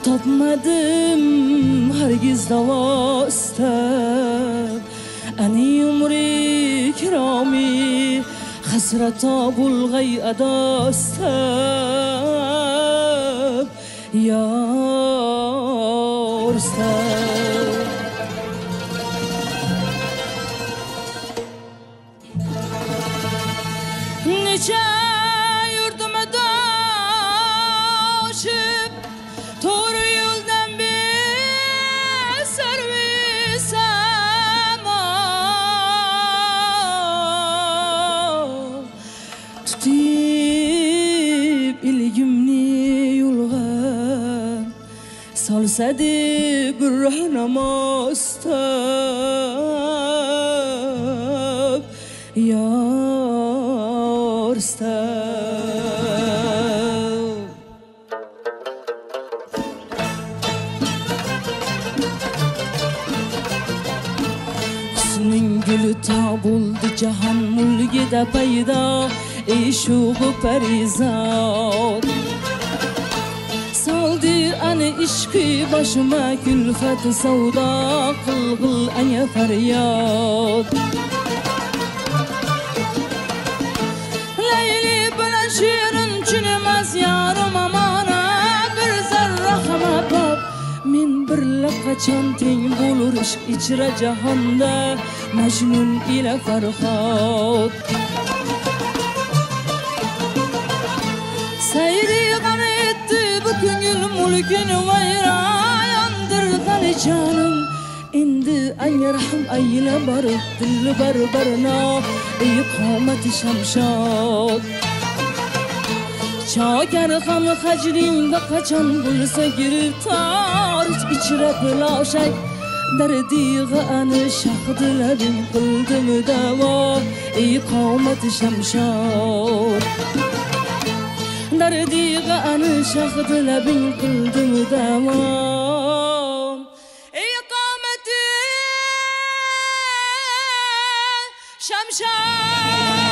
topmadim hargiz davo istab ani umri kiromi hasrata bulg'ay ado istab yor istab necha yurdim adoshib to'g'ri yo'ldan bezarmisam tutib ilgimni yo'lga solsadi gurrah namostab yor istab husning guli to bo'ldi jahon mulkida paydo ey shu'bi parizod soldi ana ishqi boshima kulfat savdo qilg'il anga faryod Layli bilan shirin chinimas yarim amona bir zarra hamabab men birla qachon teng bo'lur ishq ichra jahonda Majnun ila Farhod sayri g'am etdi bu ko'ngil mulkini vayrondir g'alijonim endi anga rahm ayla borib dilbar barno iqomati shamshod chokar ham hajringda qachon bo'lsa giriftor ichra piloshak dardig'i ani shahdilabing qildim davo iqomati shamshod dardig'i ani shahdilabing qildim davo Shamshad